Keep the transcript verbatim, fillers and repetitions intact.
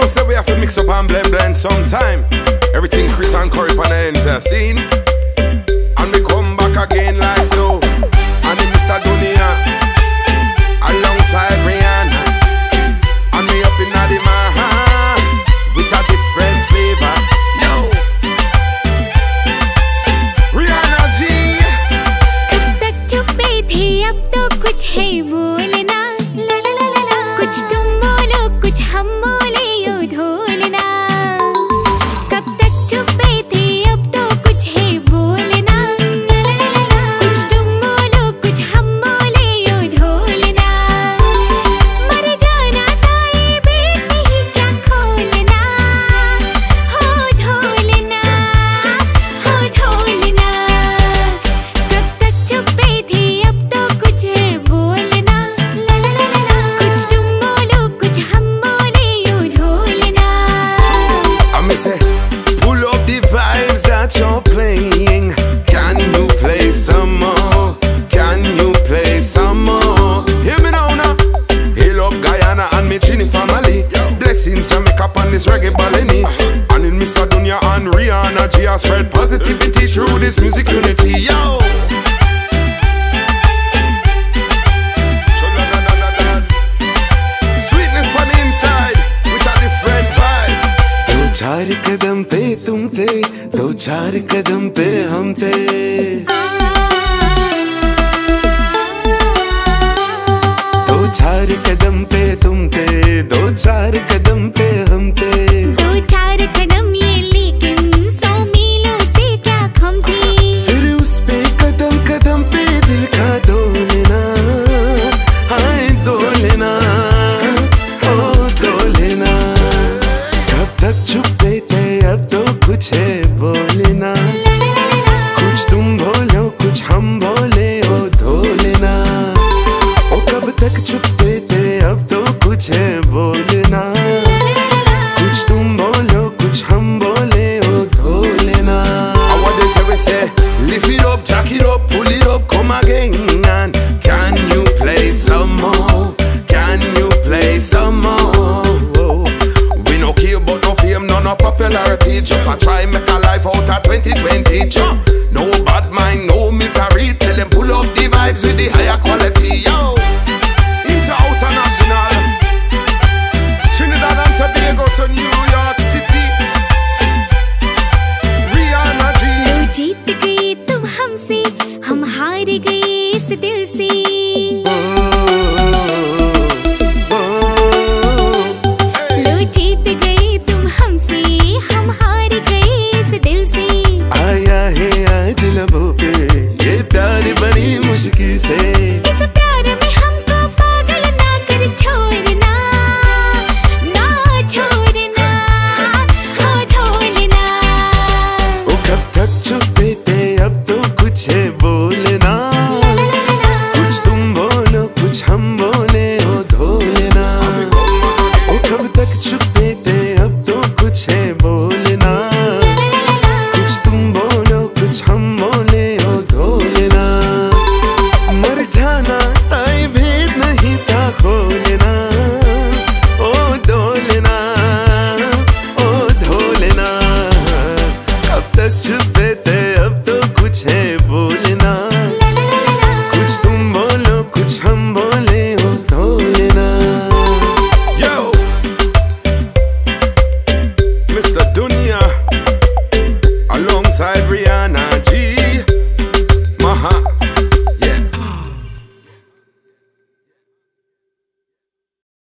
know, so we have to mix up and blend blend sometime. Everything Chris and Curry on the enter scene. And we come back again like so. And then Mister Dyniya alongside Reehanna. And me up in the Maha with a different flavor. Yo, Reehanna G. कब तक छुपे थे अब तो कुछ है बोलना, ला ला ला ला ला। कुछ तुम बोलो कुछ हम बोले यो ढोलना। कब तक छुपे थे अब तो कुछ है बोलना, ला ला ला ला ला। कुछ तुम बोलो कुछ हम बोले यो ढोलना। मर जाना था ये बेट नहीं क्या खोलना, हो ढोलना, हो ढोलना। कब तक छुपे थे अब तो कुछ है बोलना, ला ला ला ला ला। कुछ तुम बोलो कुछ हम बोले यो ढोलना। I me say, pull up the vibes that you're playing. Can you play some more? Can you play some more? Hear me now, now. Hail up Guyana and me Trini family. Blessings Jamaica on this reggae ballini. And in Mister Dyniya and Reehanna G, I spread positivity through this music unity. Yo. Sweetness on the inside with a different vibe. दो चार कदम पे तुम थे, दो चार कदम पे हम थे। दो चार कदम पे तुम थे, दो चार कदम पे हम थे। दो चार कदम ये लेकिन सौ मीलों से क्या कम थी। फिर उस पे कदम कदम पे दिल का डोलना, हाय डोलना, ओ डोलना। कब तक छुपे थे अब तो कुछ है बोलना। कुछ तुम बोलो कुछ हम बोले ओ ढोलना। ओ कब तक छुपे थे अब तो कुछ है बोलना। कुछ तुम बोलो कुछ हम बोले ओ ढोलना। I want to tell you say, lift it up, jack it up, pull it up, come again. And can you play some more? Can you play some more? We no care about no fame, no no popularity. Just a try make a life out of twenty twenty. No bad mind, no misery. Tell them pull up the vibes with the higher quality. Yo, inter international, Trinidad and Tobago to New York City. Reehanna G. लो जीत गए तुम हमसे, हम हार गए इस दिल से। लो जीत गए तुम हमसे, हम हार गए इस दिल से। आया है आज लबों पे ये प्यार बड़ी मुश्किल से। इस प्यार में हमको पागल ना कर छोड़ना, ना छोड़ना, हो ढोलना। ओ कब तक छुपे थे अब तो कुछ है बोलना। कुछ तुम बोलो कुछ हम बोले ओ ढोलना। ओ कब तक छुपे थे अब तो कुछ है बोलना। कुछ तुम बोलो कुछ हम बोले ओ ढोलना। मर जाना ताई भेद नहीं था खोलना। ओ ढोलना, ओ ढोलना। कब तक छुपे थे अब तो कुछ है बोलना। कुछ तुम बोलो कुछ हम बोले ओ ढोलना। Yo, Mister Dyniya alongside Reehanna